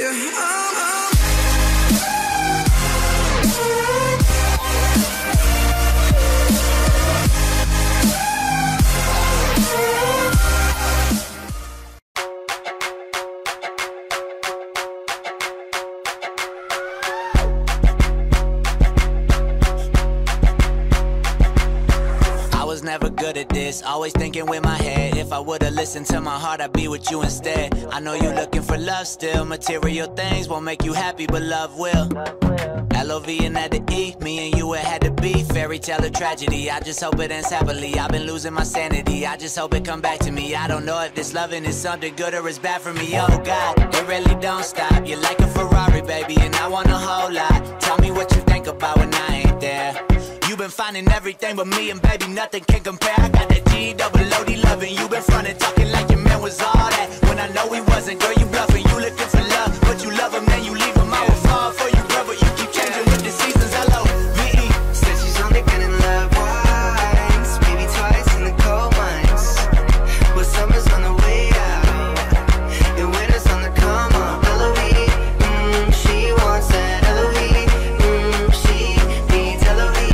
Never good at this, always thinking with my head. If I would've listened to my heart, I'd be with you instead. I know you looking for love still. Material things won't make you happy, but love will. L-O-V and at the E, me and you, it had to be. Fairy tale or tragedy, I just hope it ends happily. I've been losing my sanity, I just hope it come back to me. I don't know if this loving is something good or it's bad for me. Oh God, it really don't stop. You're like a Ferrari, baby, and I want a whole lot. Tell me what you think about when I ain't there. You've been finding everything but me, and baby, nothing can compare. I got that G-double-O-D loving. You been frontin', talking like your man was all that, when I know he wasn't. Girl, you bluffing, you looking for love, but you love him, then you leave him. I would fall for you, girl, but you keep changing with the seasons. L-O-V-E. Said she's only been in love once, maybe twice in the cold months. But summer's on the way out, and winter's on the come up. L-O-V-E, she wants that. L-O-V-E, she needs L-O-V-E.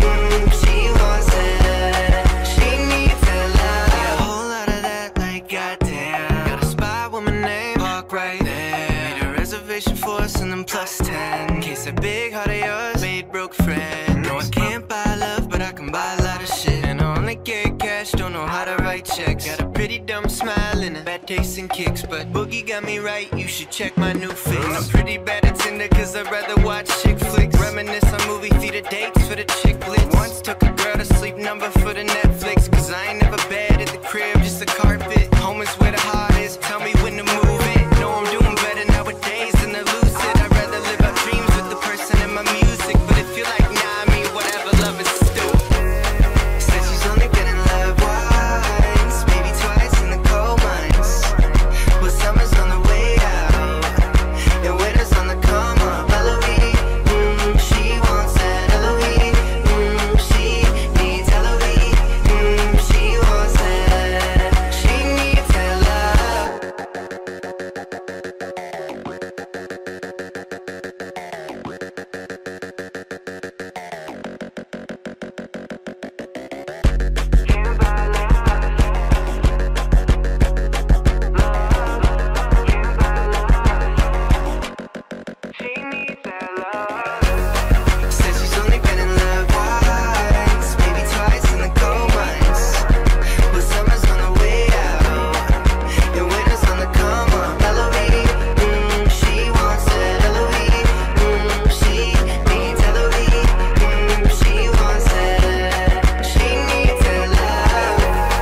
For us and then +10 in case that big heart of yours made broke friend. No, I can't buy love, but I can buy a lot of shit, and I only get cash, don't know how to write checks. Got a pretty dumb smile and a bad taste in kicks, but Boogie got me right, you should check my new fix. I'm pretty bad at Tinder cause I'd rather watch chick flicks, reminisce on movie theater dates for the chick blitz. Once took a girl to sleep number for the Netflix, cause I ain't never bad at the crib, just the carpet. Home is where the heart is, tell me when to move it. Know I'm doing better nowadays than the lucid. I'd rather live out dreams with the person in my music, but if you're like, nah, I mean, whatever, love is stupid. Said she's only been in love once, maybe twice in the cold months. But summer's on the way out, and winter's on the come up. L-O-V-E, she wants that. L-O-V-E, she needs L-O-V-E, she wants that. She needs that love. Said she's only been in love once, maybe twice in the cold months. But summer's on the way out, and winter's on the come up. L-O-V-E, she wants that. L-O-V-E, she needs L-O-V-E, she wants that. She needs that love.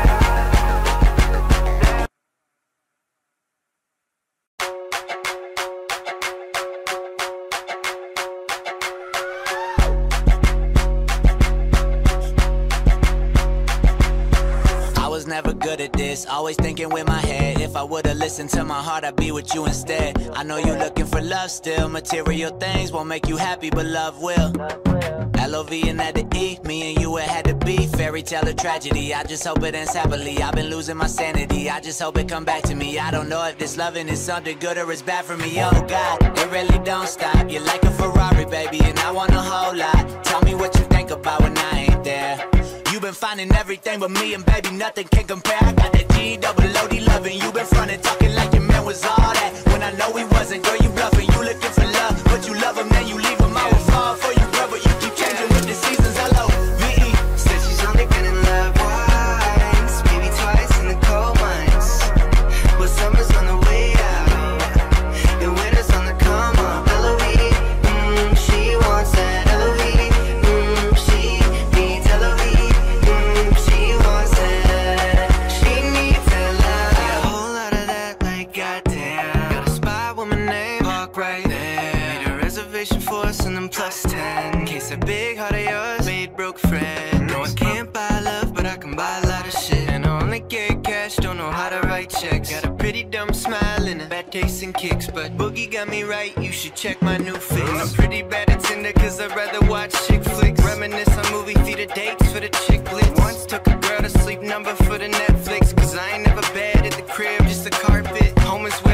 I was never good at this, always thinking with my head. If I would've listened to my heart, I'd be with you instead. I know you looking for love still. Material things won't make you happy, but love will. L-O-V and at the E, me and you, it had to be. Fairy tale or tragedy, I just hope it ends happily. I've been losing my sanity, I just hope it come back to me. I don't know if this loving is something good or it's bad for me. Oh God, it really don't stop. You're like a Ferrari, baby, and I want a whole lot. Tell me what you think about when I ain't there. You've been finding everything but me, and baby, nothing can compare. I got that G-double-O-D loving. You been frontin', talking like your man was all that, when I know he wasn't. Girl, you bluffing, you looking for love, but you love him, then you leave him. I would fall for you, girl, but you keep changing with the seasons. L-O-V-E. Said she's only been in love once, maybe twice in the cold months. But summer's on the way out, and winter's on the come up. L-O-V-E, she wants that. L-O-V-E, she needs L-O-V-E, she wants that. She needs that love. Yeah, a whole lot of that, like goddamn. Got a spot with my name, park right there. Made a reservation for us and then +10 in case that big heart of yours made broke friend. No, I can't buy love, but I can buy a lot of shit, and I only get cash, don't know how to write checks. Got a pretty dumb smile and a bad taste in kicks, but Boogie got me right, you should check my new fix. I'm pretty bad at Tinder cause I'd rather watch chick flicks, reminisce on movie theater dates for the chick blitz. Once took a girl to sleep number for the Netflix, cause I ain't never bad at the crib, just the carpet. Home is